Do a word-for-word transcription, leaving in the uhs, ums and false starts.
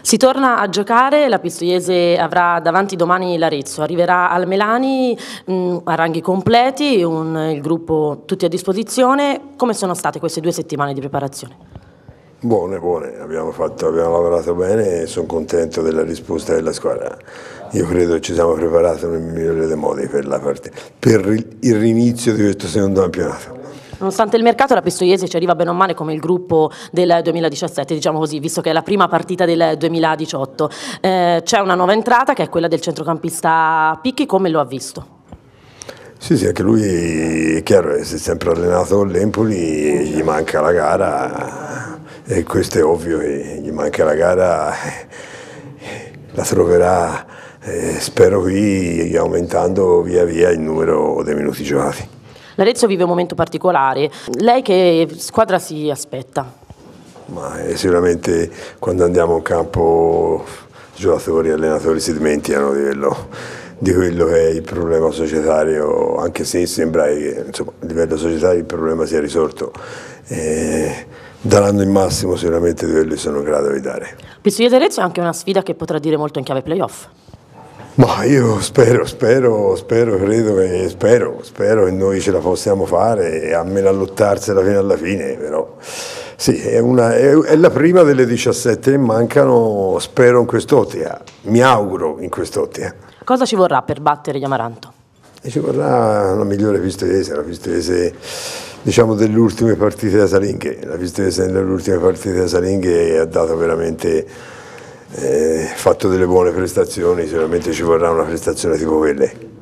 Si torna a giocare, la Pistoiese avrà davanti domani l'Arezzo, arriverà al Melani mh, a ranghi completi, un, il gruppo tutti a disposizione. Come sono state queste due settimane di preparazione? Buone, buone, abbiamo, fatto, abbiamo lavorato bene e sono contento della risposta della squadra. Io credo che ci siamo preparati nel migliore dei modi per, la partita, per il rinizio di questo secondo campionato. Nonostante il mercato, la Pistoiese ci arriva bene o male come il gruppo del duemiladiciassette, diciamo così, visto che è la prima partita del duemiladiciotto. Eh, c'è una nuova entrata che è quella del centrocampista Picchi, come lo ha visto? Sì, sì, anche lui è chiaro, si è sempre allenato con l'Empoli, gli manca la gara e questo è ovvio, che gli manca la gara, la troverà, eh, spero qui, aumentando via via il numero dei minuti giocati. L'Arezzo vive un momento particolare, lei che squadra si aspetta? Ma sicuramente quando andiamo in campo giocatori e allenatori si dimenticano di quello, di quello che è il problema societario, anche se sembra che insomma, a livello societario il problema sia risolto. Eh, daranno il massimo sicuramente di quello che sono in grado di dare. Pistoiese Arezzo è anche una sfida che potrà dire molto in chiave playoff. Ma io spero, spero, spero, credo che spero, spero che noi ce la possiamo fare e almeno a lottarsela fino alla fine, però sì, è, una, è, è la prima delle diciassette che mancano, spero in quest'ottica, mi auguro in quest'ottica. Cosa ci vorrà per battere gli Amaranto? E ci vorrà una migliore Pistoiese, la Pistoiese diciamo delle ultime partite da Salinghe, la Pistoiese nelle ultime partite da Salinghe ha dato veramente... Eh, fatto delle buone prestazioni, sicuramente ci vorrà una prestazione tipo quelle.